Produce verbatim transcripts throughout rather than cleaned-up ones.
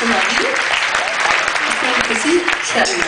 für Marie und für Sie, Sherry.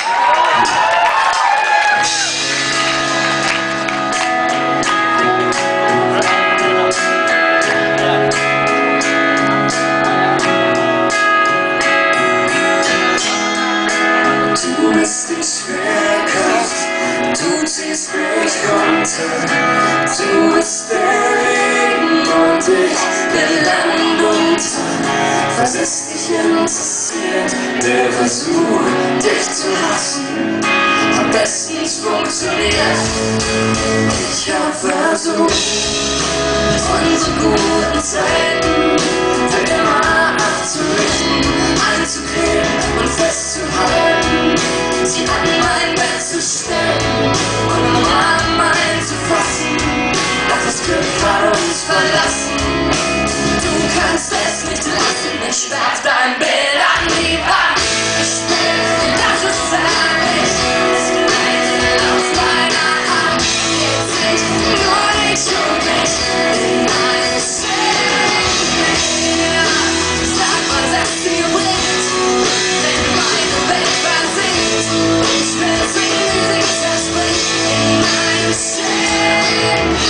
Du bist die Schwerkraft, du ziehst mich runter. Du bist der Regen und ich der Land unter. Was ist dich interessiert? Der Versuch, dich zu hassen, am besten funktioniert. Ich hab versucht, unsere guten Zeiten für immer abzurichten, einzukleben und festzuhalten, sie an mein Bett zu stellen und am Rahmen einzufassen. Doch das Glück hat uns verlassen. Du kannst es nicht lassen, ich werf dein Bild an die Wand. Ich will, dass es herrlich, es gleitet aus meiner Hand. Jetzt nicht nur dich und mich in eine Szene. Sag, was es dir bringt, wenn meine Welt versinkt. Ich will singen, sich zerspringt in eine Szene.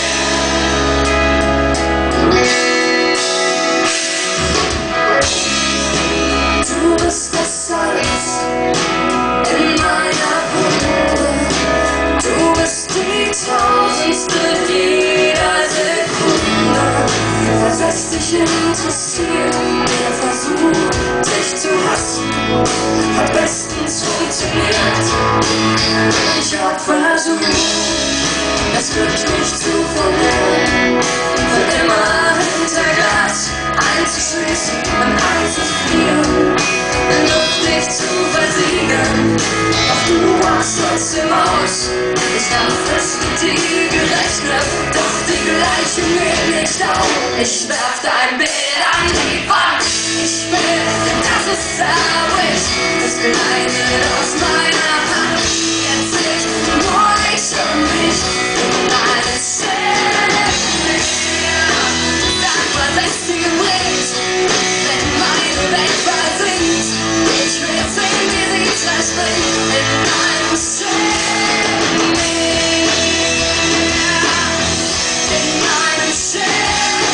Du bist das Salz in meiner Wunde. Du bist die tausendste jeder Sekunde. Was es dich interessiert, der Versuch, dich zu hassen, hat bestens funktioniert. Ich hab versucht, es Glück nicht zu verlieren, für immer hinter Glas einzuschließen und einzufrieren, in Luft dich zu versiegen. Doch du warst trotzdem aus. Ich hab fest mit dir gerechnet, doch die gleiche mir nicht auf. Ich werf dein Bild an die Wand. Ich will, dass es zerbricht, es gleitet aus meiner Hand. Jetzt nicht nur dich und mich in eine Szene. Sag, was es dir bringt, wenn meine Welt versinkt. Ich will sehen, wie sie zerspringt in einem Szene. In einem Szene.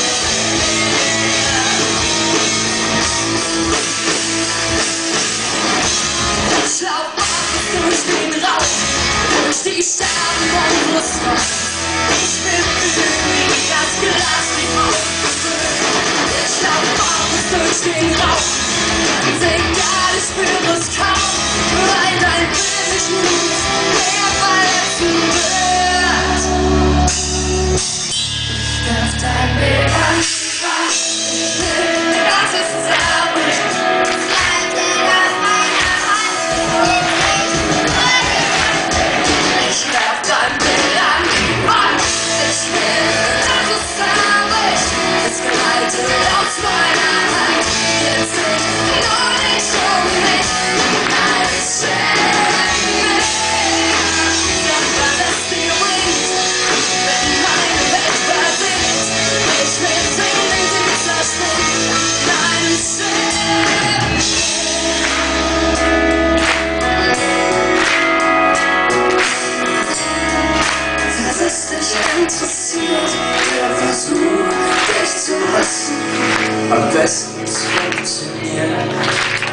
Ich lauf auf durch den Rauch, durch die Sterben und Brüste. Ich will fühlen, wie das Glas mich aufgefüllt. Ich lauf auf durch den Rauch, ganz egal, ich spüre es kaum, weil dein Bild mich nicht mehr verletzen wird. Ich werf dein Bild an die Wand. Ich will, dass es zerbricht. Ich werf dein Bild an die Wand. Ich will, dass es zerbricht. Es gleitet aus meiner Hand. Jetzt nicht nur dich und mich in eine Szene. Sag, was es dir bringt, wenn meine Welt versinkt. Ich will singen, sie zerspringt in eine Szene. Was ist dich interessiert, der Versuch, dich zu hassen, am besten funktioniert.